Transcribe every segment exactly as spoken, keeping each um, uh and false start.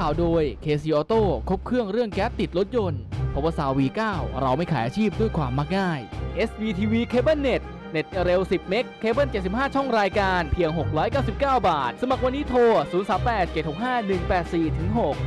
ข่าวโดย เค ซี Auto ครบเครื่องเรื่องแก๊สติดรถยนต์ พาวเวอร์ ซาวด์ วี เก้า เราไม่ขายอาชีพด้วยความมักง่าย เอส วี ที วี Cable Net เน็ตเร็ว สิบ เมก เคเบิล เจ็ดสิบห้า ช่องรายการเพียง หกร้อยเก้าสิบเก้า บาท สมัครวันนี้โทร ศูนย์ สาม แปด เจ็ด หก ห้า หนึ่ง แปด สี่ หก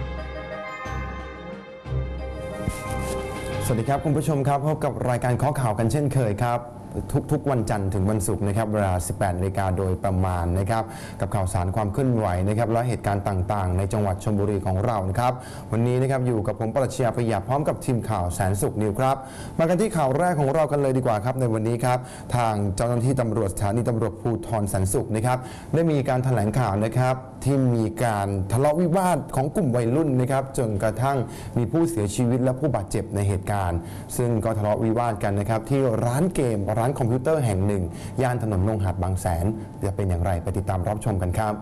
สวัสดีครับคุณผู้ชมครับพบกับรายการข้อข่าวกันเช่นเคยครับทุกๆวันจันทร์ถึงวันศุกร์นะครับเวลา สิบแปดนาฬิกาโดยประมาณนะครับกับข่าวสารความเคลื่อนไหวนะครับและเหตุการณ์ต่างๆในจังหวัดชลบุรีของเรานะครับวันนี้นะครับอยู่กับผมปรัชญาประหยัดพร้อมกับทีมข่าวแสนสุขนิวครับมากันที่ข่าวแรกของเรากันเลยดีกว่าครับในวันนี้ครับทางเจ้าหน้าที่ตำรวจสถานีตำรวจภูธรแสนสุขนะครับได้มีการแถลงข่าวนะครับที่มีการทะเลาะวิวาทของกลุ่มวัยรุ่นนะครับจนกระทั่งมีผู้เสียชีวิตและผู้บาดเจ็บในเหตุการณ์ซึ่งก็ทะเลาะวิวาทกันนะครับที่ร้านเกมร้านคอมพิวเตอร์แห่งหนึ่งย่านถนนลงหาดบางแสนจะเป็นอย่างไรไปติดตามรับชมกันครับ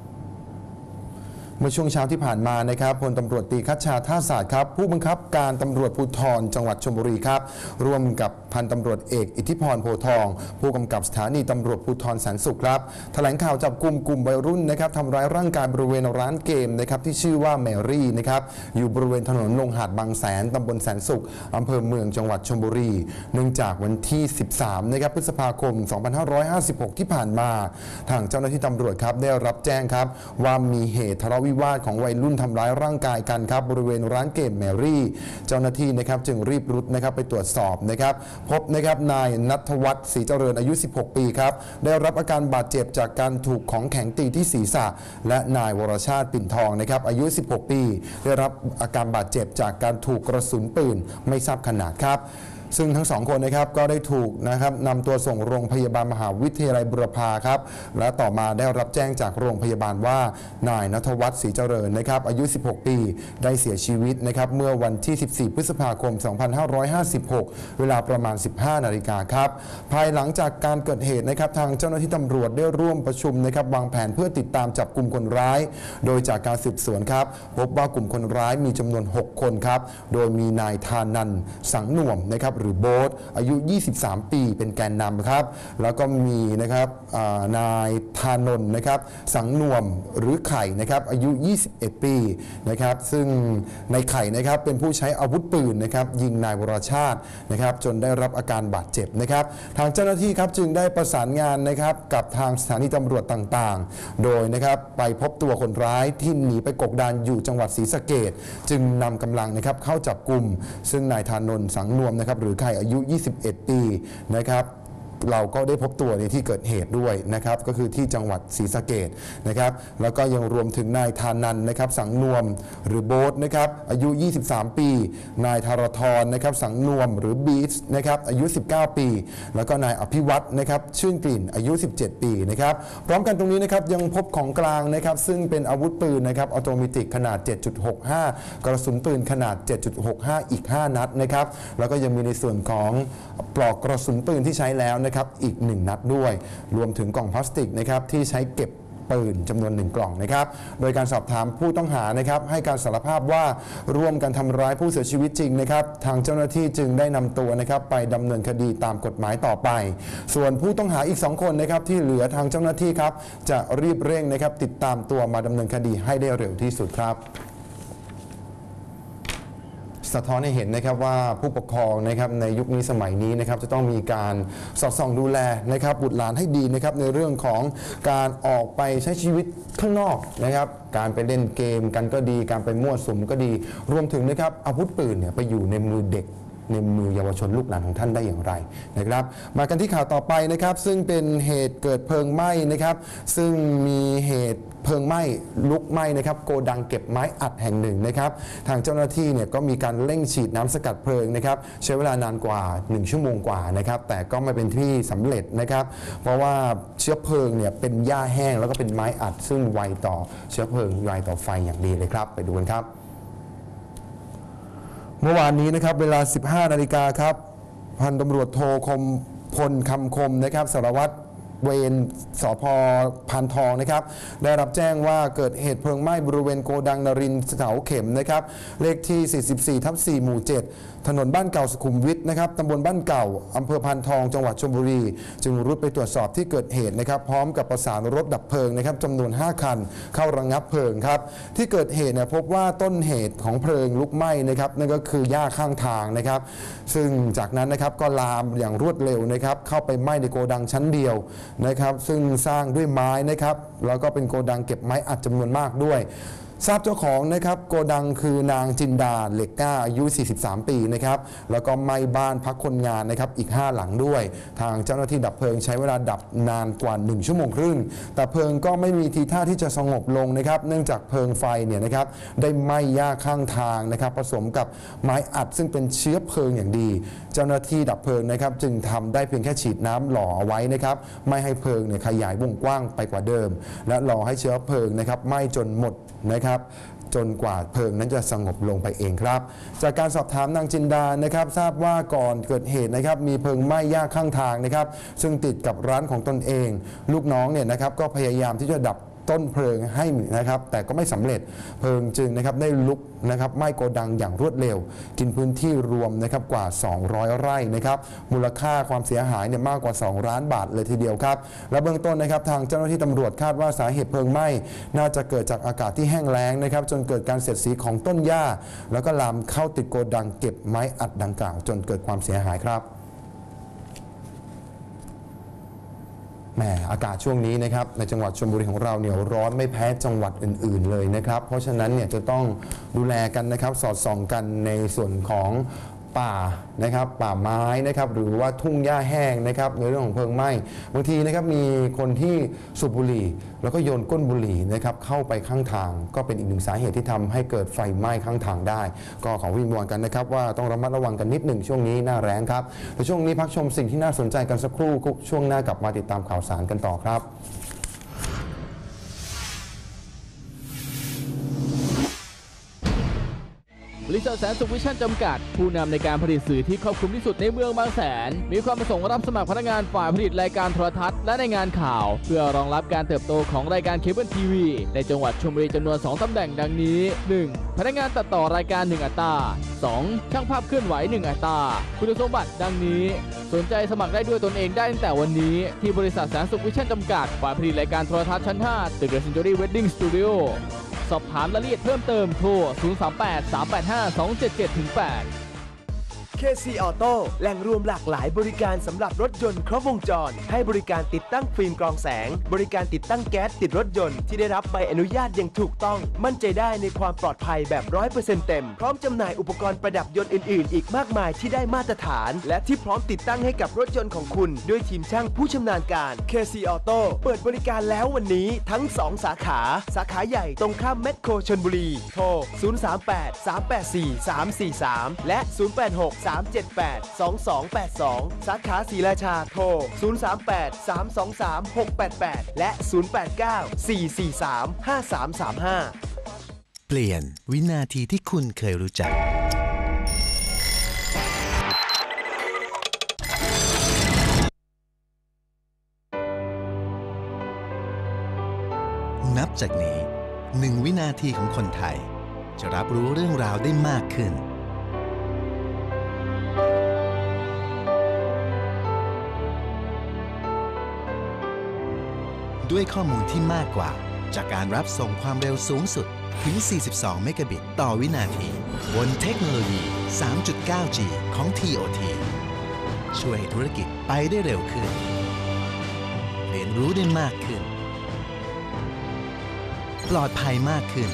เมื่อช่วงเช้าที่ผ่านมานะครับพลตำรวจตรีคัชชาท่าศาสตร์ครับผู้บังคับการตำรวจภูธรจังหวัดชลบุรีครับร่วมกับพันตำรวจเอกอิทธิพรโพทองผู้กำกับสถานีตำรวจภูธรแสนสุขครับแถลงข่าวจับกลุ่มกลุ่มวัยรุ่นนะครับทำร้ายร่างกายบริเวณร้านเกมนะครับที่ชื่อว่าแมรี่นะครับอยู่บริเวณถนนลงหาดบางแสนตำบลแสนสุขอำเภอเมืองจังหวัดชลบุรีเนื่องจากวันที่สิบสามนะครับพฤษภาคมสองพันห้าร้อยห้าสิบหกที่ผ่านมาทางเจ้าหน้าที่ตำรวจครับได้รับแจ้งครับว่ามีเหตุทะเลาะวิวาทของวัยรุ่นทำร้ายร่างกายกันครับบริเวณร้านเกมแมรี่เจ้าหน้าที่นะครับจึงรีบรุดนะครับไปตรวจสอบนะครับพบนะครับนายณัฐวัฒน์ศรีเจริญอายุสิบหกปีครับได้รับอาการบาดเจ็บจากการถูกของแข็งตีที่ศีรษะและนายวรชาติปิ่นทองนะครับอายุสิบหกปีได้รับอาการบาดเจ็บจากการถูกกระสุนปืนไม่ทราบขนาดครับซึ่งทั้งสองคนนะครับก็ได้ถูกนะครับนำตัวส่งโรงพยาบาลมหาวิทยาลัยบุรพาครับและต่อมาได้รับแจ้งจากโรงพยาบาลว่านายณัฐวัฒน์ศรีเจริญนะครับอายุสิบหกปีได้เสียชีวิตนะครับเมื่อวันที่สิบสี่พฤษภาคมสองพันห้าร้อยห้าสิบหกเวลาประมาณสิบห้านาฬิกาครับภายหลังจากการเกิดเหตุนะครับทางเจ้าหน้าที่ตำรวจได้ร่วมประชุมนะครับวางแผนเพื่อติดตามจับกลุ่มคนร้ายโดยจากการสืบสวนครับพบว่ากลุ่มคนร้ายมีจำนวนหกคนครับโดยมีนายธานันท์สังหน่วมนะครับหรือโบ๊ทอายุยี่สิบสามปีเป็นแกนนำครับแล้วก็มีนะครับนายธานนท์นะครับสังหน่วมหรือไข่นะครับอายุยี่สิบเอ็ดปีนะครับซึ่งในไข่นะครับเป็นผู้ใช้อาวุธปืนนะครับยิงนายวรชาตินะครับจนได้รับอาการบาดเจ็บนะครับทางเจ้าหน้าที่ครับจึงได้ประสานงานนะครับกับทางสถานีตำรวจต่างๆโดยนะครับไปพบตัวคนร้ายที่หนีไปกบดานอยู่จังหวัดศรีสะเกษจึงนำกำลังนะครับเข้าจับกุมซึ่งนายธานนท์สังหน่วมนะครับหรือไข่อายุยี่สิบเอ็ดปีนะครับเราก็ได้พบตัวในที่เกิดเหตุด้วยนะครับก็คือที่จังหวัดศรีสะเกษนะครับแล้วก็ยังรวมถึงนายธานันท์นะครับสังนวมหรือโบ๊ทนะครับอายุยี่สิบสามปีนายธารทรนะครับสังนวมหรือบีชนะครับอายุสิบเก้าปีแล้วก็นายอภิวัฒน์นะครับชื่นกลิ่นอายุสิบเจ็ดปีนะครับพร้อมกันตรงนี้นะครับยังพบของกลางนะครับซึ่งเป็นอาวุธปืนนะครับออโตเมติกขนาด เจ็ดจุดหกห้า กระสุนปืนขนาด เจ็ดจุดหกห้า อีกห้านัดนะครับแล้วก็ยังมีในส่วนของปลอกกระสุนปืนที่ใช้แล้วนะครับอีกหนึ่งนัดด้วยรวมถึงกล่องพลาสติกนะครับที่ใช้เก็บปืนจำนวนหนึ่งกล่องนะครับโดยการสอบถามผู้ต้องหานะครับให้การสารภาพว่าร่วมกันทำร้ายผู้เสียชีวิตจริงนะครับทางเจ้าหน้าที่จึงได้นำตัวนะครับไปดำเนินคดีตามกฎหมายต่อไปส่วนผู้ต้องหาอีกสองคนนะครับที่เหลือทางเจ้าหน้าที่ครับจะรีบเร่งนะครับติดตามตัวมาดำเนินคดีให้ได้เร็วที่สุดครับสะท้อนให้เห็นนะครับว่าผู้ปกครองนะครับในยุคนี้สมัยนี้นะครับจะต้องมีการสอดส่องดูแลนะครับบุตรหลานให้ดีนะครับในเรื่องของการออกไปใช้ชีวิตข้างนอกนะครับการไปเล่นเกมกันก็ดีการไปมั่วสุมก็ดีรวมถึงนะครับอาวุธปืนเนี่ยไปอยู่ในมือเด็กในมือเยาวชนลูกหลานของท่านได้อย่างไรนะครับมากันที่ข่าวต่อไปนะครับซึ่งเป็นเหตุเกิดเพลิงไหม้นะครับซึ่งมีเหตุเพลิงไหม้ลุกไหม้นะครับโกดังเก็บไม้อัดแห่งหนึ่งนะครับทางเจ้าหน้าที่เนี่ยก็มีการเร่งฉีดน้ำสกัดเพลิงนะครับใช้เวลานานกว่าหนึ่งชั่วโมงกว่านะครับแต่ก็ไม่เป็นที่สำเร็จนะครับเพราะว่าเชื้อเพลิงเนี่ยเป็นหญ้าแห้งแล้วก็เป็นไม้อัดซึ่งไวต่อเชื้อเพลิงไวต่อไฟอย่างดีเลยครับไปดูกันครับเมื่อวานนี้นะครับเวลา สิบห้านาฬิกาครับพันตำรวจโทคมพลคำคมนะครับสารวัตรเวรสภ.พานทองนะครับได้รับแจ้งว่าเกิดเหตุเพลิงไหม้บริเวณโกดังนรินทร์เสาเข็มนะครับเลขที่ สี่สิบสี่ ทับ สี่ หมู่ เจ็ด ถนนบ้านเก่าสุขุมวิทนะครับตำบลบ้านเก่าอำเภอพานทองจังหวัดชลบุรีจึงรุดไปตรวจสอบที่เกิดเหตุนะครับพร้อมกับประสานรถดับเพลิงนะครับจำนวน ห้า คันเข้าระงับเพลิงครับที่เกิดเหตุเนี่ยพบว่าต้นเหตุของเพลิงลุกไหม้นะครับนั่นก็คือหญ้าข้างทางนะครับซึ่งจากนั้นนะครับก็ลามอย่างรวดเร็วนะครับเข้าไปไหม้ในโกดังชั้นเดียวนะครับซึ่งสร้างด้วยไม้นะครับแล้วก็เป็นโกดังเก็บไม้อัดจำนวนมากด้วยทราบเจ้าของนะครับโกดังคือนางจินดาเหล็กกล้าอายุ สี่สิบสาม ปีนะครับแล้วก็ไหม้บ้านพักคนงานนะครับอีก ห้า หลังด้วยทางเจ้าหน้าที่ดับเพลิงใช้เวลาดับนานกว่า หนึ่ง ชั่วโมงครึ่งแต่เพลิงก็ไม่มีทีท่าที่จะสงบลงนะครับเนื่องจากเพลิงไฟเนี่ยนะครับได้ไหม้หญ้าข้างทางนะครับผสมกับไม้อัดซึ่งเป็นเชื้อเพลิงอย่างดีเจ้าหน้าที่ดับเพลิงนะครับจึงทำได้เพียงแค่ฉีดน้ำหล่อเอาไว้นะครับไม่ให้เพลิงเนี่ยขยายวงกว้างไปกว่าเดิมและรอให้เชื้อเพลิงนะครับไหม้จนหมดนะครับจนกว่าเพลิงนั้นจะสงบลงไปเองครับจากการสอบถามนางจินดานะครับทราบว่าก่อนเกิดเหตุนะครับมีเพลิงไหม้หญ้าข้างทางนะครับซึ่งติดกับร้านของตนเองลูกน้องเนี่ยนะครับก็พยายามที่จะดับต้นเพลิงให้นะครับแต่ก็ไม่สำเร็จเพลิงจึงนะครับได้ลุกนะครับไหม้โกดังอย่างรวดเร็วกินพื้นที่รวมนะครับกว่าสองร้อยไร่นะครับมูลค่าความเสียหายเนี่ยมากกว่าสองล้านบาทเลยทีเดียวครับและเบื้องต้นนะครับทางเจ้าหน้าที่ตำรวจคาดว่าสาเหตุเพลิงไหม้น่าจะเกิดจากอากาศที่แห้งแล้งนะครับจนเกิดการเสียดสีของต้นหญ้าแล้วก็ลามเข้าติดโกดังเก็บไม้อัดดังกล่าวจนเกิดความเสียหายครับแหมอากาศช่วงนี้นะครับในจังหวัดชลบุรีของเราเนี่ยร้อนไม่แพ้จังหวัดอื่นๆเลยนะครับเพราะฉะนั้นเนี่ยจะต้องดูแลกันนะครับสอดส่องกันในส่วนของป่านะครับป่าไม้นะครับหรือว่าทุ่งหญ้าแห้งนะครับในเรื่องของเพลิงไหม้บางทีนะครับมีคนที่สูบบุหรี่แล้วก็โยนก้นบุหรี่นะครับเข้าไปข้างทางก็เป็นอีกหนึ่งสาเหตุที่ทำให้เกิดไฟไหม้ข้างทางได้ก็ขอวิงวอนกันนะครับว่าต้องระมัดระวังกันนิดหนึ่งช่วงนี้หน้าแรงครับแต่ช่วงนี้พักชมสิ่งที่น่าสนใจกันสักครู่ช่วงหน้ากลับมาติดตามข่าวสารกันต่อครับบริษัทแสนสุขวิชั่นจำกัดผู้นำในการผลิตสื่อที่ครอบคลุมที่สุดในเมืองบางแสนมีความประสงค์รับสมัครพนักงานฝ่ายผลิตรายการโทรทัศน์และในงานข่าวเพื่อรองรับการเติบโตของรายการเคเบิลทีวีในจังหวัดชลบุรีจำนวนสองตำแหน่งดังนี้ หนึ่ง พนักงานตัดต่อรายการหนึ่งอัตรา สอง ช่างภาพเคลื่อนไหวหนึ่งอัตราคุณสมบัติดังนี้สนใจสมัครได้ด้วยตนเองได้ตั้งแต่วันนี้ที่บริษัทแสนสุขวิชั่นจำกัดฝ่ายผลิตรายการโทรทัศน์ชั้นห้าตึกเดอะเซ็นจูรี่เวดดิ้งสตูดิโอสอบถามรายละเอียดเพิ่มเติมโทร ศูนย์ สาม แปด สาม แปด ห้า สอง เจ็ด เจ็ด แปดเค ซี Auto แหล่งรวมหลากหลายบริการสำหรับรถยนต์ครบวงจรให้บริการติดตั้งฟิล์มกรองแสงบริการติดตั้งแก๊สติดรถยนต์ที่ได้รับใบอนุญาตอย่างถูกต้องมั่นใจได้ในความปลอดภัยแบบ ร้อยเปอร์เซ็นต์ เต็มพร้อมจำหน่ายอุปกรณ์ประดับยนต์อื่นๆอีกมากมายที่ได้มาตรฐานและที่พร้อมติดตั้งให้กับรถยนต์ของคุณด้วยทีมช่างผู้ชำนาญการ เค ซี Auto เปิดบริการแล้ววันนี้ทั้งสองสาขาสาขาใหญ่ตรงข้ามแมคโครชลบุรีโทร ศูนย์ สาม แปด สาม แปด สี่ สาม สี่ สาม และ ศูนย์ แปด หก สาม เจ็ด แปด สอง สอง แปด สอง สาขาศรีราชาโทร ศูนย์ สาม แปด สาม สอง สาม หก แปด แปด และ ศูนย์ แปด เก้า สี่ สี่ สาม ห้า สาม สาม ห้าเปลี่ยนวินาทีที่คุณเคยรู้จักนับจากนี้หนึ่งวินาทีของคนไทยจะรับรู้เรื่องราวได้มากขึ้นด้วยข้อมูลที่มากกว่าจากการรับส่งความเร็วสูงสุดถึง สี่สิบสอง เมกะบิตต่อวินาทีบนเทคโนโลยี สามจุดเก้าจี ของ ที โอ ที ช่วยให้ธุรกิจไปได้เร็วขึ้นเรียนรู้ได้มากขึ้นปลอดภัยมากขึ้น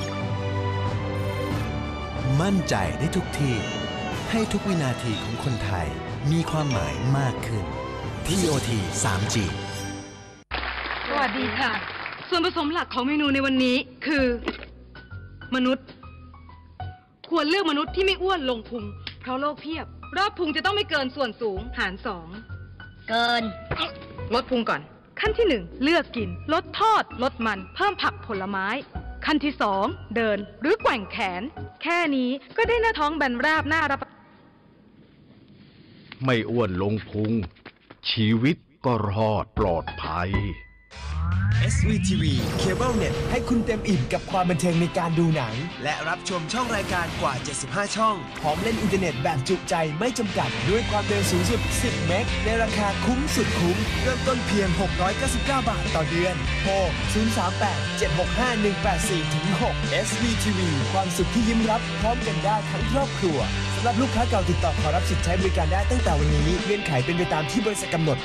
มั่นใจได้ทุกที่ให้ทุกวินาทีของคนไทยมีความหมายมากขึ้น ที โอ ที ทรี จีสวัสดีค่ะส่วนผสมหลักของเมนูในวันนี้คือมนุษย์ควรเลือกมนุษย์ที่ไม่อ้วนลงพุงเพราะโรคเพียบรอบพุงจะต้องไม่เกินส่วนสูงหารสองเกินลดพุงก่อนขั้นที่หนึ่งเลือกกินลดทอดลดมันเพิ่มผักผลไม้ขั้นที่สองเดินหรือแกว่งแขนแค่นี้ก็ได้หน้าท้องแบนราบน่ารับไม่อ้วนลงพุงชีวิตก็รอดปลอดภัยเอส วี ที วี Cablenet ให้คุณเต็มอิ่มกับความบันเทิงในการดูหนัง และรับชมช่องรายการกว่า เจ็ดสิบห้า ช่อง พร้อมเล่นอินเทอร์เน็ตแบบจุใจไม่จำกัด ด้วยความเร็วสูงสุด สิบ เมกในราคาคุ้มสุดคุ้ม เริ่มต้นเพียง หกร้อยเก้าสิบเก้า บาทต่อเดือนโทร ศูนย์ สาม แปด เจ็ด หก ห้า หนึ่ง แปด สี่ หก เอส วี ที วี ความสุขที่ยิ้มรับพร้อมกันได้ทั้งครอบครัวสำหรับลูกค้าเก่าติดต่อขอรับสิทธิ์ใช้บริการได้ตั้งแต่วันนี้เงื่อนไขเป็นไปตามที่บริษัทกำหนด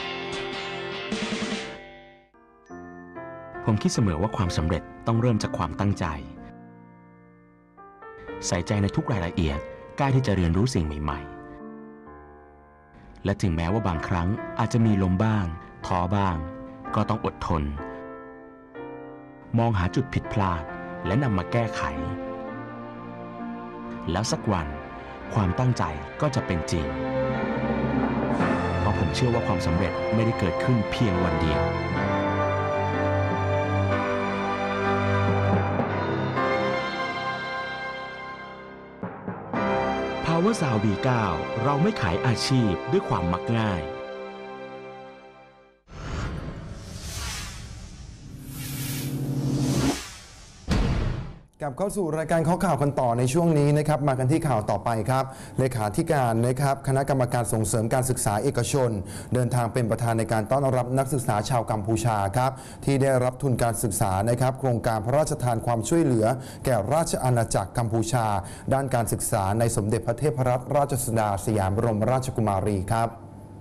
ผมคิดเสมอว่าความสำเร็จต้องเริ่มจากความตั้งใจใส่ใจในทุกรายละเอียดกล้าที่จะเรียนรู้สิ่งใหม่ๆและถึงแม้ว่าบางครั้งอาจจะมีลมบ้างท้อบ้างก็ต้องอดทนมองหาจุดผิดพลาดและนำมาแก้ไขแล้วสักวันความตั้งใจก็จะเป็นจริงเพราะผมเชื่อว่าความสำเร็จไม่ได้เกิดขึ้นเพียงวันเดียวPowersal วี เก้า เราไม่ขายอาชีพด้วยความมักง่ายกลับเข้าสู่รายการข้อข่าวกันต่อในช่วงนี้นะครับมากันที่ข่าวต่อไปครับเลขาธิการนะครับคณะกรรมการส่งเสริมการศึกษาเอกชนเดินทางเป็นประธานในการต้อนรับนักศึกษาชาวกัมพูชาครับที่ได้รับทุนการศึกษานะครับโครงการพระราชทานความช่วยเหลือแก่ราชอาณาจักรกัมพูชาด้านการศึกษาในสมเด็จพระเทพรัตนราชสุดาสยามบรมราชกุมารีครับ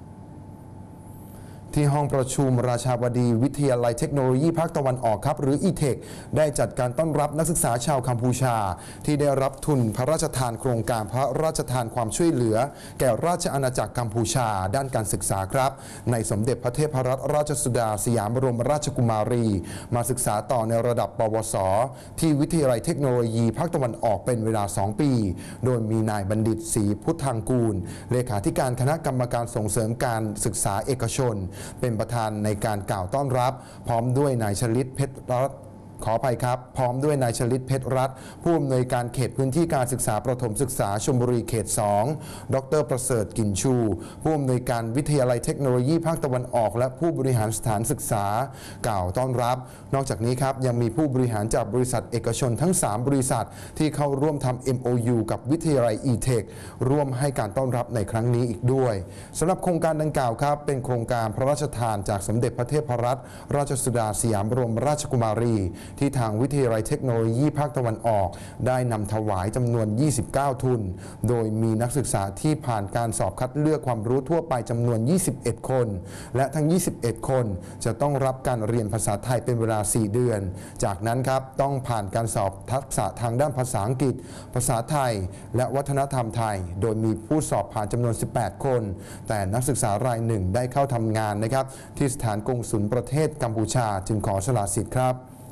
ที่ห้องประชุมราชาบดีวิทยาลัยเทคโนโลยีภาคตะวันออกครับหรือ อี เทค ได้จัดการต้อนรับนักศึกษาชาวกัมพูชาที่ได้รับทุนพระราชทานโครงการพระราชทานความช่วยเหลือแก่ราชอาณาจักรกัมพูชาด้านการศึกษาครับในสมเด็จพระเทพรัตนราชสุดาสยามบรมราชกุมารีมาศึกษาต่อในระดับปวสที่วิทยาลัยเทคโนโลยีภาคตะวันออกเป็นเวลาสองปีโดยมีนายบัณฑิตศรีพุทธังกูลเลขาธิการคณะกรรมการส่งเสริมการศึกษาเอกชนเป็นประธานในการกล่าวต้อนรับพร้อมด้วยนายชลิตเพชรรัตน์ขออภัยครับพร้อมด้วยนายชลิตเพชรรัตน์ผู้อำนวยการเขตพื้นที่การศึกษาประถมศึกษาชลบุรีเขตสองดรประเสริฐกลิ่นชูผู้อำนวยการวิทยาลัยเทคโนโลยีภาคตะวันออกและผู้บริหารสถานศึกษากล่าวต้อนรับนอกจากนี้ครับยังมีผู้บริหารจากบริษัทเอกชนทั้งสามบริษัทที่เข้าร่วมทำ เอ็ม โอ ยู กับวิทยาลัย อี เทค ร่วมให้การต้อนรับในครั้งนี้อีกด้วยสำหรับโครงการดังกล่าวครับเป็นโครงการพระราชทานจากสมเด็จพระเทพรัตนราชสุดาสยามบรมราชกุมารีที่ทางวิทยาลัยเทคโนโลยีภาคตะวันออกได้นำถวายจำนวน ยี่สิบเก้า ทุนโดยมีนักศึกษาที่ผ่านการสอบคัดเลือกความรู้ทั่วไปจำนวน ยี่สิบเอ็ด คนและทั้ง ยี่สิบเอ็ด คนจะต้องรับการเรียนภาษาไทยเป็นเวลา สี่ เดือนจากนั้นครับต้องผ่านการสอบทักษะทางด้านภาษาอังกฤษภาษาไทยและวัฒนธรรมไทยโดยมีผู้สอบผ่านจำนวน สิบแปด คนแต่นักศึกษารายหนึ่งได้เข้าทำงานนะครับที่สถานกงสุลประเทศกัมพูชาจึงขอสละสิทธิ์ครับ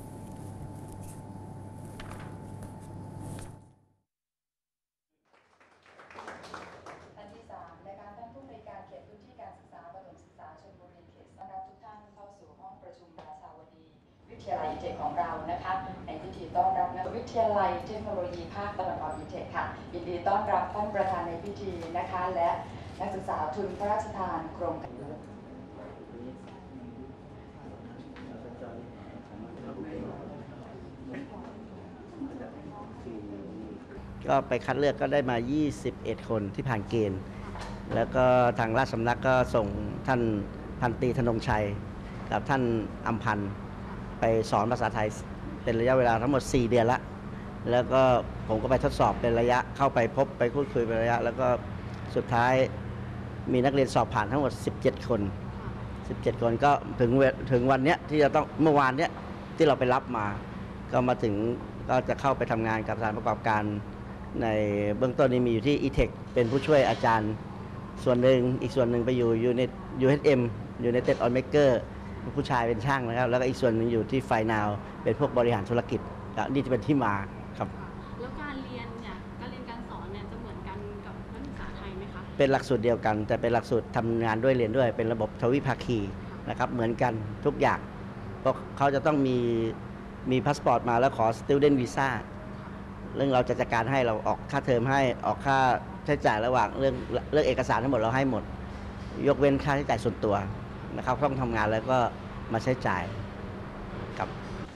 วิทยาลัย อี เทค ของเรานะคะในพิธีต้อนรับนักวิทยาลัยเทคโนโลยีภาคตะวันออก อี เทค ค่ะยินดีต้อนรับท่านประธานในพิธีนะคะและนักศึกษาทุนพระราชทานโครงการก็ไปคัดเลือกก็ได้มายี่สิบเอ็ดคนที่ผ่านเกณฑ์แล้วก็ทางราชสำนักก็ส่งท่านพันตรีธนงชัยกับท่านอำพันธ์ไปสอนภาษาไทยเป็นระยะเวลาทั้งหมดสี่เดือนละแล้วก็ผมก็ไปทดสอบเป็นระยะเข้าไปพบไปพูดคุยเป็นระยะแล้วก็สุดท้ายมีนักเรียนสอบผ่านทั้งหมดสิบเจ็ดคนสิบเจ็ดคนก็ถึงถึงวันเนี้ยที่จะต้องเมื่อวานเนี้ยที่เราไปรับมาก็มาถึงก็จะเข้าไปทำงานกับสถานประกอบการในเบื้องต้นนี้มีอยู่ที่ อี เทค เป็นผู้ช่วยอาจารย์ส่วนหนึ่งอีกส่วนหนึ่งไปอยู่ ยู เอช เอ็ม United Oil Maker ผู้ชายเป็นช่างนะครับแล้วก็อีกส่วนหนึ่งอยู่ที่ไฟนาวเป็นพวกบริหารธุรกิจนี่จะเป็นที่มาครับแล้วการเรียนเนี่ยการเรียนการสอนเนี่ยจะเหมือนกันกับนักศึกษาไทยไหมคะเป็นหลักสูตรเดียวกันแต่เป็นหลักสูตรทำงานด้วยเรียนด้วยเป็นระบบทวิภาคีนะครับเหมือนกันทุกอย่างเพราะเขาจะต้องมีมีพาสปอร์ตมาแล้วขอ Student Visa เรื่องเราจะจัดการให้เราออกค่าเทอมให้ออกค่าใช้จ่ายระหว่างเรื่องเรื่องเอกสารทั้งหมดเราให้หมดยกเว้นค่าใช้จ่ายส่วนตัวนะครับต้องทำงานแล้วก็มาใช้จ่ายกับ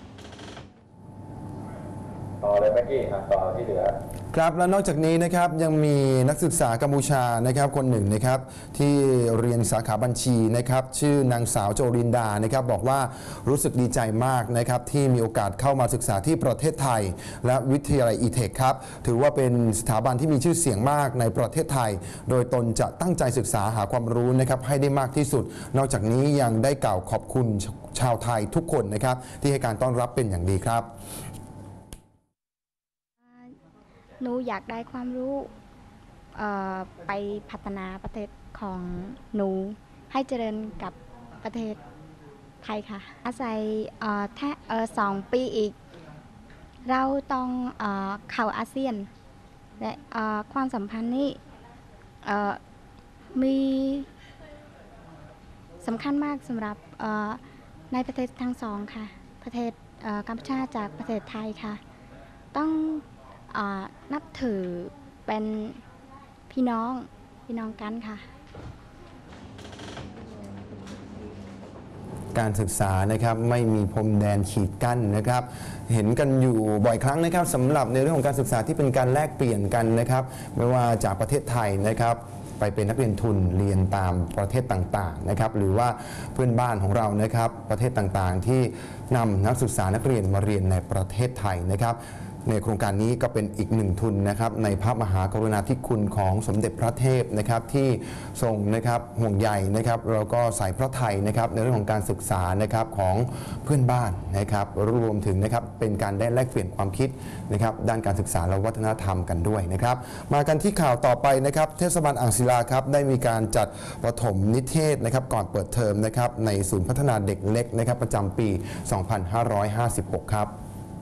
ต่อเลยเมื่อกี้ครับต่อที่เหลือครับและนอกจากนี้นะครับยังมีนักศึกษากัมพูชานะครับคนหนึ่งนะครับที่เรียนสาขาบัญชีนะครับชื่อนางสาวโจรินดานะครับบอกว่ารู้สึกดีใจมากนะครับที่มีโอกาสเข้ามาศึกษาที่ประเทศไทยและวิทยาลัยอีเทคครับถือว่าเป็นสถาบันที่มีชื่อเสียงมากในประเทศไทยโดยตนจะตั้งใจศึกษาหาความรู้นะครับให้ได้มากที่สุดนอกจากนี้ยังได้กล่าวขอบคุณชาวไทยทุกคนนะครับที่ให้การต้อนรับเป็นอย่างดีครับหนูอยากได้ความรู้ไปพัฒนาประเทศของหนูให้เจริญกับประเทศไทยค่ะอาศัยแค่สองปีอีกเราต้องเข้าอาเซียนและความสัมพันธ์นี้มีสำคัญมากสำหรับในประเทศทั้งสองค่ะประเทศกัมพูชาจากประเทศไทยค่ะต้องนับถือเป็นพี่น้องพี่น้องกันค่ะการศึกษานะครับไม่มีพรมแดนขีดกั้นนะครับเห็นกันอยู่บ่อยครั้งนะครับสำหรับในเรื่องของการศึกษาที่เป็นการแลกเปลี่ยนกันนะครับไม่ว่าจากประเทศไทยนะครับไปเป็นนักเรียนทุนเรียนตามประเทศต่างๆนะครับหรือว่าเพื่อนบ้านของเรานะครับประเทศต่างๆที่นำนักศึกษานักเรียนมาเรียนในประเทศไทยนะครับในโครงการนี้ก็เป็นอีกหนึ่งทุนนะครับในพระมหากรุณาธิคุณของสมเด็จพระเทพนะครับที่ทรงนะครับห่วงใยนะครับแล้วก็ใส่พระไทยนะครับในเรื่องของการศึกษานะครับของเพื่อนบ้านนะครับรวมถึงนะครับเป็นการได้แลกเปลี่ยนความคิดนะครับด้านการศึกษาและวัฒนธรรมกันด้วยนะครับมากันที่ข่าวต่อไปนะครับเทศบาลอ่างศิลาครับได้มีการจัดประถมนิเทศนะครับก่อนเปิดเทอมนะครับในศูนย์พัฒนาเด็กเล็กนะครับประจำปี สองพันห้าร้อยห้าสิบหก ครับ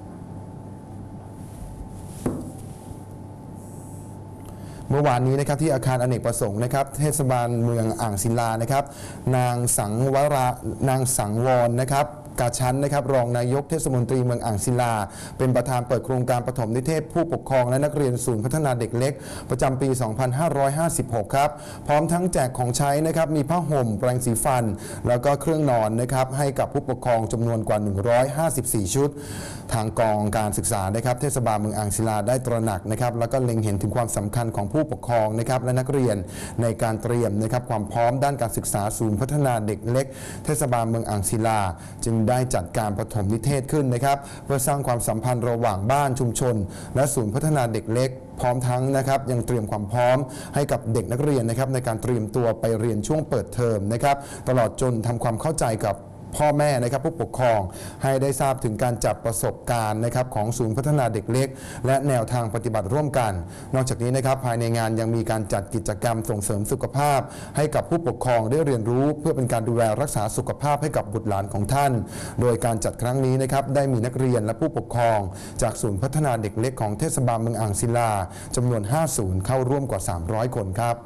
เมื่อวานนี้นะครับที่อาคารอเนกประสงค์นะครับเทศบาลเมืองอ่างศิลานะครับนางสังวรานางสังวรนะครับกาชั้นนะครับรองนายกเทศมนตรีเมืองอ่างศิลาเป็นประธานเปิดโครงการปฐมนิเทศผู้ปกครองและนักเรียนศูนย์พัฒนาเด็กเล็กประจำปี สองพันห้าร้อยห้าสิบหก ครับพร้อมทั้งแจกของใช้นะครับมีผ้าห่มแปรงสีฟันแล้วก็เครื่องนอนนะครับให้กับผู้ปกครองจำนวนกว่าหนึ่งร้อยห้าสิบสี่ชุดทางกองการศึกษานะครับเทศบาลเมืองอ่างศิลาได้ตระหนักนะครับแล้วก็เล็งเห็นถึงความสำคัญของผู้ปกครองนะครับและนักเรียนในการเตรียมนะครับความพร้อมด้านการศึกษาศูนย์พัฒนาเด็กเล็กเทศบาลเมืองอ่างศิลาจึงได้จัดการปฐมนิเทศขึ้นนะครับเพื่อสร้างความสัมพันธ์ระหว่างบ้านชุมชนและศูนย์พัฒนาเด็กเล็กพร้อมทั้งนะครับยังเตรียมความพร้อมให้กับเด็กนักเรียนนะครับในการเตรียมตัวไปเรียนช่วงเปิดเทอมนะครับตลอดจนทำความเข้าใจกับพ่อแม่นะครับผู้ปกครองให้ได้ทราบถึงการจับประสบการณ์นะครับของศูนย์พัฒนาเด็กเล็กและแนวทางปฏิบัติร่วมกันนอกจากนี้นะครับภายในงานยังมีการจัดกิจกรรมส่งเสริมสุขภาพให้กับผู้ปกครองได้เรียนรู้เพื่อเป็นการดูแลรักษาสุขภาพให้กับบุตรหลานของท่านโดยการจัดครั้งนี้นะครับได้มีนักเรียนและผู้ปกครองจากศูนย์พัฒนาเด็กเล็กของเทศบาลเมืองอ่างศิลาจำนวนห้าศูนย์เข้าร่วมกว่าสามร้อยคนครับ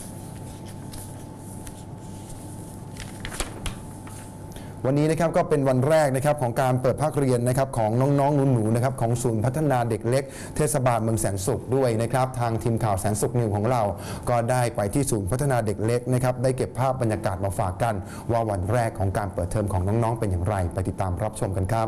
วันนี้นะครับก็เป็นวันแรกนะครับของการเปิดภาคเรียนนะครับของน้องๆหนูๆนะครับของศูนย์พัฒนาเด็กเล็กเทศบาลเมืองแสนสุขด้วยนะครับทางทีมข่าวแสนสุขนิวของเราก็ได้ไปที่ศูนย์พัฒนาเด็กเล็กนะครับได้เก็บภาพบรรยากาศมาฝากกันว่าวันแรกของการเปิดเทอมของน้องๆเป็นอย่างไรไปติดตามรับชมกันครับ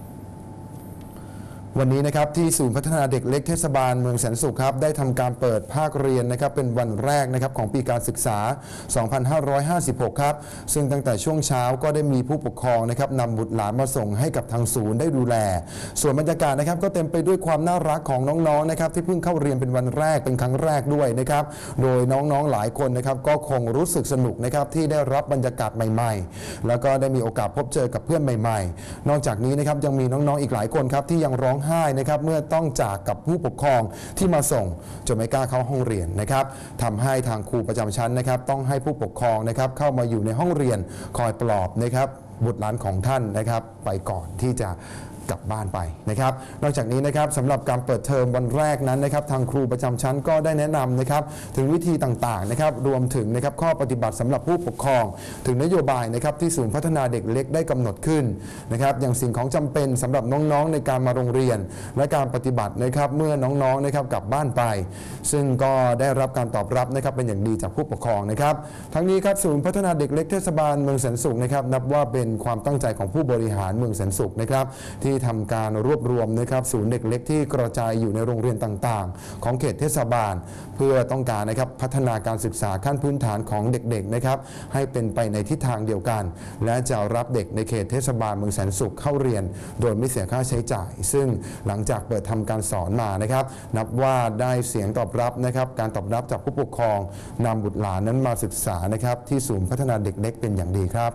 วันนี้นะครับที่ศูนย์พัฒนาเด็กเล็กเทศบาลเมืองแสนสุขครับได้ทำการเปิดภาคเรียนนะครับเป็นวันแรกนะครับของปีการศึกษา สองพันห้าร้อยห้าสิบหก ครับซึ่งตั้งแต่ช่วงเช้าก็ได้มีผู้ปกครองนะครับนำบุตรหลานมาส่งให้กับทางศูนย์ได้ดูแลส่วนบรรยากาศนะครับก็เต็มไปด้วยความน่ารักของน้องๆนะครับที่เพิ่งเข้าเรียนเป็นวันแรกเป็นครั้งแรกด้วยนะครับโดยน้องๆหลายคนนะครับก็คงรู้สึกสนุกนะครับที่ได้รับบรรยากาศใหม่ๆแล้วก็ได้มีโอกาสพบเจอกับเพื่อนใหม่ๆนอกจากนี้นะครับยังมีน้องๆอีกหลายคนครับที่ยังร้องไห้นะครับเมื่อต้องจากกับผู้ปกครองที่มาส่งจนไม่กล้าเข้าห้องเรียนนะครับทำให้ทางครูประจำชั้นนะครับต้องให้ผู้ปกครองนะครับเข้ามาอยู่ในห้องเรียนคอยปลอบนะครับบุตรหลานของท่านนะครับไปก่อนที่จะกลับบ้านไปนะครับนอกจากนี้นะครับสำหรับการเปิดเทอมวันแรกนั้นนะครับทางครูประจำชั้นก็ได้แนะนำนะครับถึงวิธีต่างๆนะครับรวมถึงนะครับข้อปฏิบัติสำหรับผู้ปกครองถึงนโยบายนะครับที่ศูนย์พัฒนาเด็กเล็กได้กำหนดขึ้นนะครับอย่างสิ่งของจำเป็นสำหรับน้องๆในการมาโรงเรียนและการปฏิบัตินะครับเมื่อน้องๆนะครับกลับบ้านไปซึ่งก็ได้รับการตอบรับนะครับเป็นอย่างดีจากผู้ปกครองนะครับทั้งนี้ครับศูนย์พัฒนาเด็กเล็กเทศบาลเมืองแสนสุขนะครับนับว่าเป็นความตั้งใจของผู้บริหารเมืองแสนสุขนะครับที่ทำการรวบรวมนะครับศูนย์เด็กเล็กที่กระจายอยู่ในโรงเรียนต่างๆของเขตเทศบาลเพื่อต้องการนะครับพัฒนาการศึกษาขั้นพื้นฐานของเด็กๆนะครับให้เป็นไปในทิศทางเดียวกันและจะรับเด็กในเขตเทศบาลเมืองแสนสุขเข้าเรียนโดยไม่เสียค่าใช้จ่ายซึ่งหลังจากเปิดทำการสอนมานะครับนับว่าได้เสียงตอบรับนะครับการตอบรับจากผู้ปกครองนำบุตรหลานนั้นมาศึกษานะครับที่ศูนย์พัฒนาเด็กเล็กเป็นอย่างดีครับ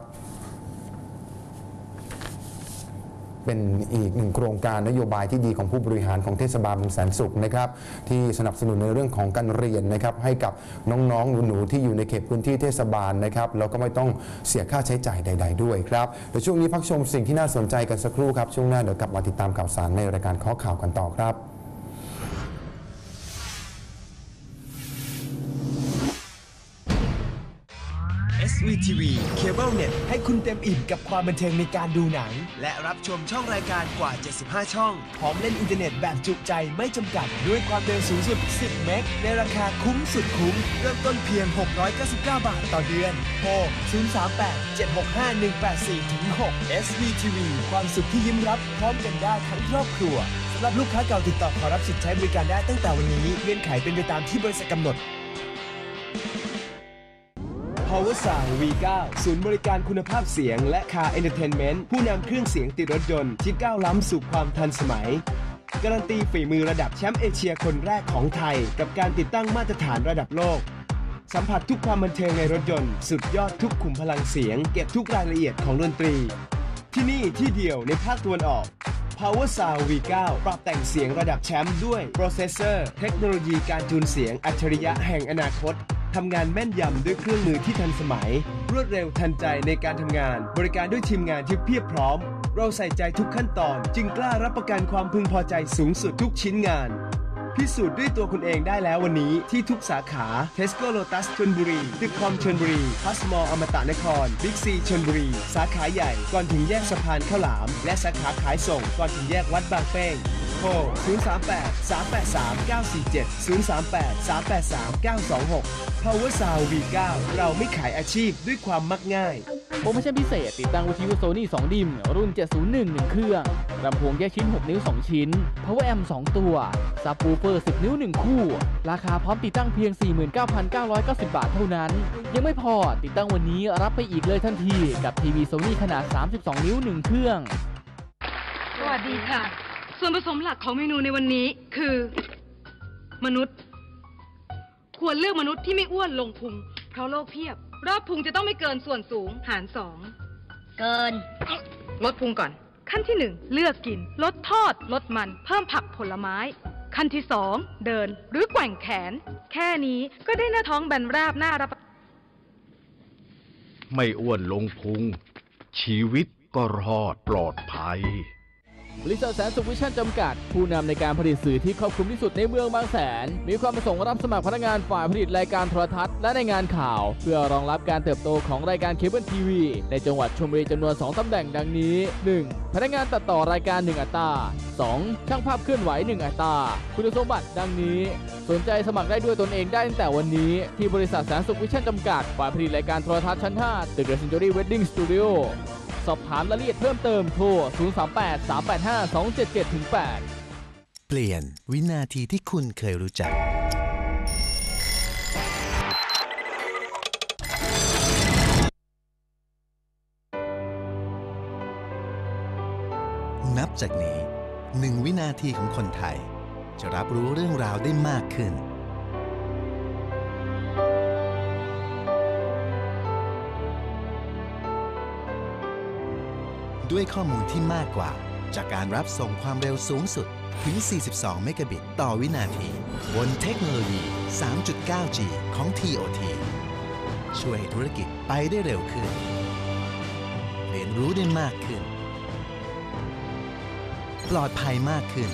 เป็นอีกหนึ่งโครงการนโยบายที่ดีของผู้บริหารของเทศบาลเมืองแสนสุขนะครับที่สนับสนุนในเรื่องของการเรียนนะครับให้กับน้องๆหนูๆที่อยู่ในเขตพื้นที่เทศบาลนะครับแล้วก็ไม่ต้องเสียค่าใช้จ่ายใดๆด้วยครับเดี๋ยวช่วงนี้พักชมสิ่งที่น่าสนใจกันสักครู่ครับช่วงหน้าเดี๋ยวกลับมาติดตามข่าวสารในรายการข้อข่าวกันต่อครับเอส วี ที วี Cable Net ให้คุณเต็มอิ่มกับความบันเทิงในการดูหนังและรับชมช่องรายการกว่า เจ็ดสิบห้า ช่องพร้อมเล่นอินเทอร์เน็ตแบบจุใจไม่จำกัดด้วยความเร็วสูงสุด สิบ เมกในราคาคุ้มสุดคุ้มเริ่มต้นเพียง หกร้อยเก้าสิบเก้า บาทต่อเดือนโทร ศูนย์ สาม แปด เจ็ด หก ห้า หนึ่ง แปด สี่ หก เอส วี ที วี ความสุขที่ยิ้มรับพร้อมกันได้ทั้งครอบครัวสำหรับลูกค้าเก่าติดต่อขอรับสิทธิ์ใช้บริการได้ตั้งแต่วันนี้เงื่อนไขเป็นไปตามที่บริษัทกำหนดPower Sound วี ไนน์ ศูนย์บริการคุณภาพเสียงและ Car Entertainment ผู้นำเครื่องเสียงติดรถยนต์ที่ก้าวล้ำสู่ความทันสมัยการันตีฝีมือระดับแชมป์เอเชียคนแรกของไทยกับการติดตั้งมาตรฐานระดับโลกสัมผัสทุกความบันเทิงในรถยนต์สุดยอดทุกขุมพลังเสียงเก็บทุกรายละเอียดของดนตรีที่นี่ที่เดียวในภาคตะวันออก Power Sound วี ไนน์ ปรับแต่งเสียงระดับแชมป์ด้วยโปรเซสเซอร์เทคโนโลยีการจูนเสียงอัจฉริยะแห่งอนาคตทำงานแม่นยำด้วยเครื่องมือที่ทันสมัยรวดเร็วทันใจในการทำงานบริการด้วยทีมงานที่เพียบพร้อมเราใส่ใจทุกขั้นตอนจึงกล้ารับประกันความพึงพอใจสูงสุดทุกชิ้นงานพิสูจน์ด้วยตัวคุณเองได้แล้ววันนี้ที่ทุกสาขา Tesco Lotus ชลบุรีตึกคอมชลบุรีพัสมออมตะนครบิ๊กซีชลบุรีสาขาใหญ่ก่อนถึงแยกสะพานข้าวหลามและสาขาขายส่งก่อนถึงแยกวัดบางเป้งโทร ศูนย์ สาม แปด สาม แปด สาม เก้า สี่ เจ็ด ศูนย์ สาม แปด สาม แปด สาม เก้า สอง หก Power Sound วี ไนน์ เราไม่ขายอาชีพด้วยความมักง่ายโปรโมชั่นพิเศษติดตั้งวิทยุโซนี่สองดิมรุ่นเจ็ดศูนย์หนึ่ง หนึ่งเครื่องลำโพงแยกชิ้นหกนิ้วสองชิ้น Power Amp สองตัวซับวูเฟอร์สิบนิ้วหนึ่งคู่ราคาพร้อมติดตั้งเพียง สี่หมื่นเก้าพันเก้าร้อยเก้าสิบ บาทเท่านั้นยังไม่พอติดตั้งวันนี้รับไปอีกเลยทันทีกับทีวีโซนี่ขนาดสามสิบสองนิ้วหนึ่งเครื่องสวัสดีค่ะส่วนผสมหลักของเมนูในวันนี้คือมนุษย์ควรเลือกมนุษย์ที่ไม่อ้วนลงพุงเพราะโรคเพียบรอบพุงจะต้องไม่เกินส่วนสูงหารสองเกินลดพุงก่อนขั้นที่หนึ่งเลือกกินลดทอดลดมันเพิ่มผักผลไม้ขั้นที่สองเดินหรือแกว่งแขนแค่นี้ก็ได้หน้าท้องแบนราบหน้ารับไม่อ้วนลงพุงชีวิตก็รอดปลอดภัยบริษัทแสนสุขวิชั่นจำกัดผู้นำในการผลิตสื่อที่ครอบคลุมที่สุดในเมืองบางแสนมีความประสงค์รับสมัครพนักงานฝ่ายผลิตรายการโทรทัศน์และในงานข่าวเพื่อรองรับการเติบโตของรายการเคเบิลทีวีในจังหวัดชลบุรีจำนวนสองตำแหน่งดังนี้ หนึ่ง พนักงานตัดต่อรายการหนึ่งอัตรา สอง ช่างภาพเคลื่อนไหวหนึ่งอัตราคุณสมบัติดังนี้สนใจสมัครได้ด้วยตนเองได้ตั้งแต่วันนี้ที่บริษัทแสนสุขวิชั่นจำกัดฝ่ายผลิตรายการโทรทัศน์ชั้นห้าตึกเดอะเซ็นจูรี่เวดดิ้งสตูดิโอสอบถามรายละเอียดเพิ่มเติมโทร ศูนย์ สาม แปด สาม แปด ห้า สอง เจ็ด เจ็ด แปดเปลี่ยนวินาทีที่คุณเคยรู้จักนับจากนี้หนึ่งวินาทีของคนไทยจะรับรู้เรื่องราวได้มากขึ้นด้วยข้อมูลที่มากกว่าจากการรับส่งความเร็วสูงสุดถึง สี่สิบสอง เมกะบิตต่อวินาทีบนเทคโนโลยี สามจุดเก้า จี ของ ที โอ ที ช่วยให้ธุรกิจไปได้เร็วขึ้นเรียนรู้ได้มากขึ้นปลอดภัยมากขึ้น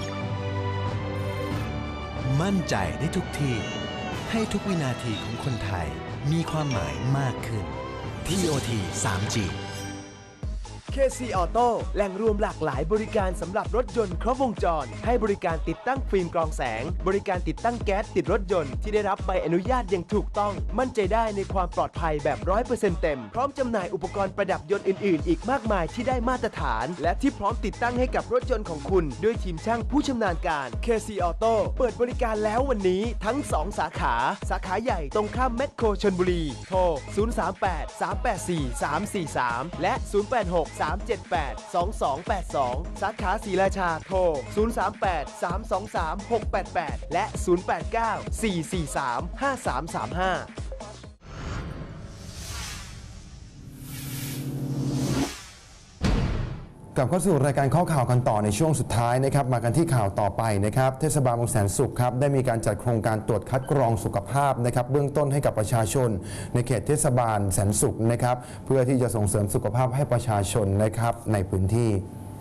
มั่นใจได้ทุกที่ให้ทุกวินาทีของคนไทยมีความหมายมากขึ้น ที โอ ที ทรี จีเค ซี Auto แหล่งรวมหลากหลายบริการสำหรับรถยนต์ครบวงจรให้บริการติดตั้งฟิล์มกรองแสงบริการติดตั้งแก๊สติดรถยนต์ที่ได้รับใบอนุญาตอย่างถูกต้องมั่นใจได้ในความปลอดภัยแบบ ร้อยเปอร์เซ็นต์ เต็มพร้อมจำหน่ายอุปกรณ์ประดับยนต์อื่นๆอีกมากมายที่ได้มาตรฐานและที่พร้อมติดตั้งให้กับรถยนต์ของคุณด้วยทีมช่างผู้ชำนาญการ เค ซี Auto เปิดบริการแล้ววันนี้ทั้งสองสาขาสาขาใหญ่ตรงข้ามแมคโครชลบุรีโทรศูนย์ สาม แปด สาม แปด สี่ สาม สี่ สามและศูนย์ แปด หก สาม เจ็ด แปด สอง สอง แปด สองสาขาศรีราชาโทรศูนย์ สาม แปด สาม สอง สาม หก แปด แปดและศูนย์ แปด เก้า สี่ สี่ สาม ห้า สาม สาม ห้ากลับเข้าสู่รายการข้อข่าวกันต่อในช่วงสุดท้ายนะครับมากันที่ข่าวต่อไปนะครับเทศบาลเมืองแสนสุขครับได้มีการจัดโครงการตรวจคัดกรองสุขภาพนะครับเบื้องต้นให้กับประชาชนในเขตเทศบาลแสนสุขนะครับเพื่อที่จะส่งเสริมสุขภาพให้ประชาชนนะครับในพื้นที่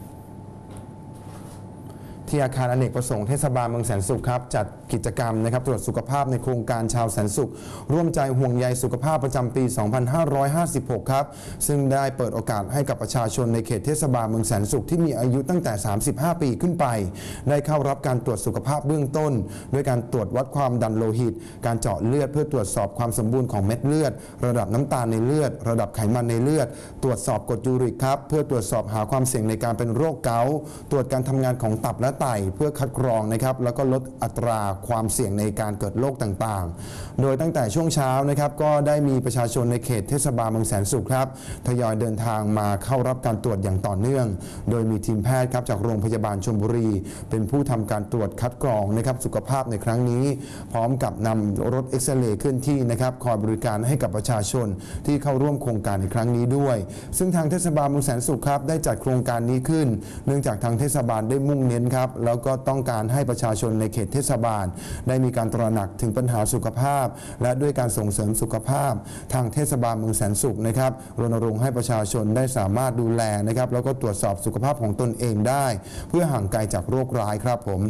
ที่อาคารอเนกประสงค์เทศบาลเมืองแสนสุขครับจัดกิจกรรมนะครับตรวจสุขภาพในโครงการชาวแสนสุขร่วมใจห่วงใยสุขภาพประจำปี สองพันห้าร้อยห้าสิบหก ครับซึ่งได้เปิดโอกาสให้กับประชาชนในเขตเทศบาลเมืองแสนสุขที่มีอายุตั้งแต่ สามสิบห้า ปีขึ้นไปได้เข้ารับการตรวจสุขภาพเบื้องต้นด้วยการตรวจวัดความดันโลหิตการเจาะเลือดเพื่อตรวจสอบความสมบูรณ์ของเม็ดเลือดระดับน้ำตาลในเลือดระดับไขมันในเลือดตรวจสอบกรดยูริกครับเพื่อตรวจสอบหาความเสี่ยงในการเป็นโรคเกาต์ตรวจการทำงานของตับและไตเพื่อคัดกรองนะครับแล้วก็ลดอัตราความเสี่ยงในการเกิดโรคต่างๆโดยตั้งแต่ช่วงเช้านะครับก็ได้มีประชาชนในเขตเทศบาลเมืองแสนสุขครับทยอยเดินทางมาเข้ารับการตรวจอย่างต่อเนื่องโดยมีทีมแพทย์ครับจากโรงพยาบาลชลบุรีเป็นผู้ทำการตรวจคัดกรองนะครับสุขภาพในครั้งนี้พร้อมกับนำรถเอ็กซเรย์เคลื่อนที่นะครับคอยบริการให้กับประชาชนที่เข้าร่วมโครงการในครั้งนี้ด้วยซึ่งทางเทศบาลเมืองแสนสุขครับได้จัดโครงการนี้ขึ้นเนื่องจากทางเทศบาลได้มุ่งเน้นครับแล้วก็ต้องการให้ประชาชนในเขตเทศบาลได้มีการตระหนักถึงปัญหาสุขภาพและด้วยการส่งเสริมสุขภาพทางเทศบาลเมืองแสนสุขนะครับรณรงค์ให้ประชาชนได้สามารถดูแลนะครับแล้วก็ตรวจสอบสุขภาพของตนเองได้เพื่อห่างไกลจากโรคร้ายครับผม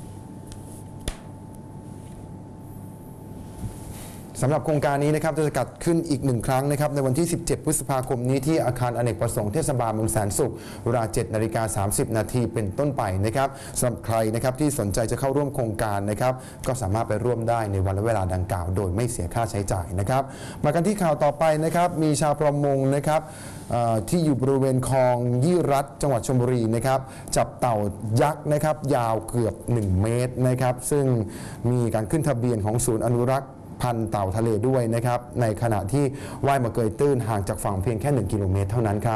สำหรับโครงการนี้นะครับจะจัดขึ้นอีกหนึ่งครั้งนะครับในวันที่สิบเจ็ดพฤษภาคมนี้ที่อาคารอเนกประสงค์เทศบาลเมืองแสนสุขเวลา เจ็ดนาฬิกาสามสิบนาทีเป็นต้นไปนะครับสำหรับใครนะครับที่สนใจจะเข้าร่วมโครงการนะครับก็สามารถไปร่วมได้ในวันและเวลาดังกล่าวโดยไม่เสียค่าใช้จ่ายนะครับมากันที่ข่าวต่อไปนะครับมีชาวประมงนะครับที่อยู่บริเวณคลองยี่รัฐจังหวัดชลบุรีนะครับจับเต่ายักษ์นะครับยาวเกือบหนึ่งเมตรนะครับซึ่งมีการขึ้นทะเบียนของศูนย์อนุรักษ์พันธุ์เต่าทะเลด้วยนะครับในขณะที่ว่ายมาเกยตื้นห่างจากฝั่งเพียงแค่หนึ่งกิโลเมตรเท่านั้นครับ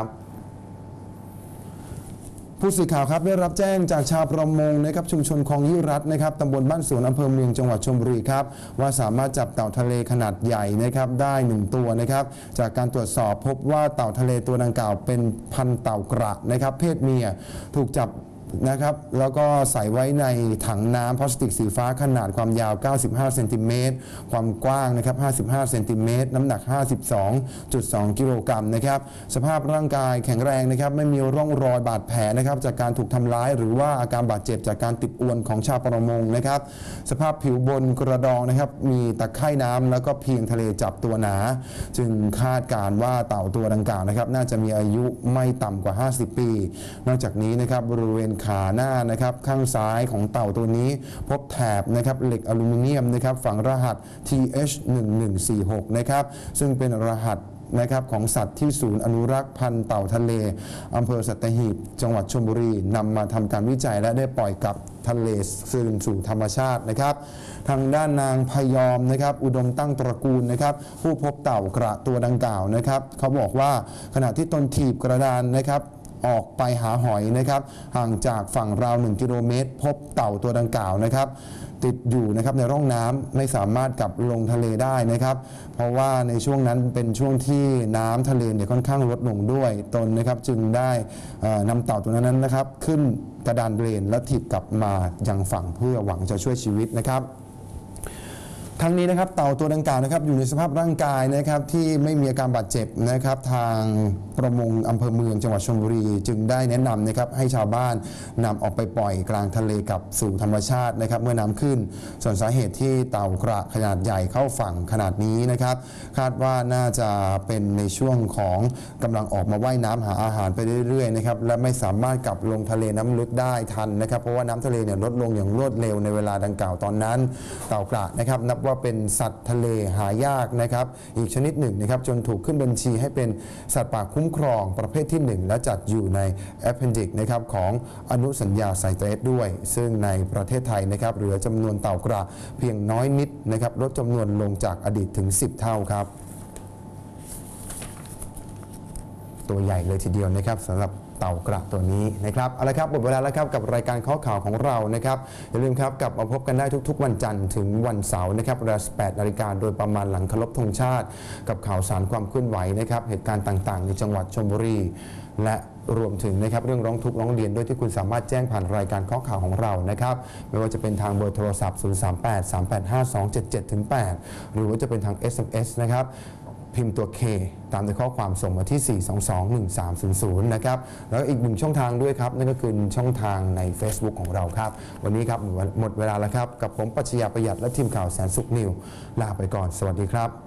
ผู้สื่อข่าวครับได้รับแจ้งจากชาวประมงนะครับชุมชนคลองยี่รัฐนะครับตำบลบ้านสวนอำเภอเมืองจังหวัดชลบุรีครับว่าสามารถจับเต่าทะเลขนาดใหญ่นะครับได้หนึ่งตัวนะครับจากการตรวจสอบพบว่าเต่าทะเลตัวดังกล่าวเป็นพันธุ์เต่ากระนะครับเพศเมียถูกจับนะครับแล้วก็ใส่ไว้ในถังน้ำพลาสติกสีฟ้าขนาดความยาวเก้าสิบห้าเซนติเมตรความกว้างนะครับห้าสิบห้าเซนติเมตรน้ำหนัก ห้าสิบสองจุดสอง กิโลกรัมนะครับสภาพร่างกายแข็งแรงนะครับไม่มีร่องรอยบาดแผลนะครับจากการถูกทำร้ายหรือว่าอาการบาดเจ็บจากการติดอวนของชาวประมงนะครับสภาพผิวบนกระดองนะครับมีตะไคร่น้ำแล้วก็เพียงทะเลจับตัวหนาจึงคาดการว่าเต่าตัวดังกล่าวนะครับน่าจะมีอายุไม่ต่ำกว่าห้าสิบปีนอกจากนี้นะครับบริเวณขาหน้านะครับข้างซ้ายของเต่าตัวนี้พบแถบนะครับเหล็กอลูมิเนียมนะครับฝังรหัส ที เอช หนึ่งหนึ่งสี่หก นะครับซึ่งเป็นรหัสนะครับของสัตว์ที่ศูนย์อนุรักษ์พันธุ์เต่าทะเลอำเภอสัตหีบจังหวัดชลบุรีนำมาทำการวิจัยและได้ปล่อยกลับทะเลคืนสู่ธรรมชาตินะครับทางด้านนางพยอมนะครับอุดมตั้งตระกูลนะครับผู้พบเต่ากระตัวดังกล่าวนะครับเขาบอกว่าขณะที่ตนถีบกระดานนะครับออกไปหาหอยนะครับห่างจากฝั่งราวหนึ่งกิโลเมตรพบเต่าตัวดังกล่าวนะครับติดอยู่นะครับในร่องน้ำไม่สามารถกลับลงทะเลได้นะครับเพราะว่าในช่วงนั้นเป็นช่วงที่น้ำทะเลเนี่ยค่อนข้างลดลงด้วยตนนะครับจึงได้นำเต่าตัวนั้นนะครับขึ้นกระดานเบรนและถีบกลับมายังฝั่งเพื่อหวังจะช่วยชีวิตนะครับทั้งนี้นะครับเต่าตัวดังกล่าวนะครับอยู่ในสภาพร่างกายนะครับที่ไม่มีอาการบาดเจ็บนะครับทางประมงอำเภอเมืองจังหวัดชลบุรีจึงได้แนะนำนะครับให้ชาวบ้านนำออกไปปล่อยกลางทะเลกับสู่ธรรมชาตินะครับเมื่อน้ำขึ้นส่วนสาเหตุที่เต่ากระขนาดใหญ่เข้าฝั่งขนาดนี้นะครับคาดว่าน่าจะเป็นในช่วงของกำลังออกมาว่ายน้ำหาอาหารไปเรื่อยๆนะครับและไม่สามารถกลับลงทะเลน้ำลึกได้ทันนะครับเพราะว่าน้ำทะเลเนี่ยลดลงอย่างรวดเร็วในเวลาดังกล่าวตอนนั้นเต่ากระนะครับนับว่าเป็นสัตว์ทะเลหายากนะครับอีกชนิดหนึ่งนะครับจนถูกขึ้นบัญชีให้เป็นสัตว์ป่าคุ้มครองประเภทที่หนึ่งและจัดอยู่ใน Appendix นะครับของอนุสัญญาไซเตสด้วยซึ่งในประเทศไทยนะครับเหลือจำนวนเต่ากระเพียงน้อยนิดนะครับลดจำนวนลงจากอดีตถึงสิบเท่าครับตัวใหญ่เลยทีเดียวนะครับสำหรับเต่ากระตัวนี้นะครับเอาละครับหมดเวลาแล้วครับกับรายการข้อข่าวของเรานะครับอย่าลืมครับกลับมาพบกันได้ทุกๆวันจันทร์ถึงวันเสาร์นะครับเวลาสิบแปดนาฬิกาโดยประมาณหลังเคารพธงชาติกับข่าวสารความเคลื่อนไหวนะครับเหตุการณ์ต่างๆในจังหวัดชลบุรีและรวมถึงนะครับเรื่องร้องทุกข์ร้องเรียนด้วยที่คุณสามารถแจ้งผ่านรายการข้อข่าวของเรานะครับไม่ว่าจะเป็นทางเบอร์โทรศัพท์ศูนย์ สาม แปด สาม แปด ห้า สอง เจ็ด เจ็ด แปด หรือว่าจะเป็นทาง เอส เอ็ม เอส นะครับพิมพ์ตัว K ตามด้วยข้อความส่งมาที่ สี่ สอง สอง หนึ่ง สาม ศูนย์ ศูนย์ นะครับแล้วอีกหนึ่งช่องทางด้วยครับนั่นก็คือช่องทางใน Facebook ของเราครับวันนี้ครับหมดเวลาแล้วครับกับผมปรัชญาประหยัดและทีมข่าวแสนสุขนิวลาไปก่อนสวัสดีครับ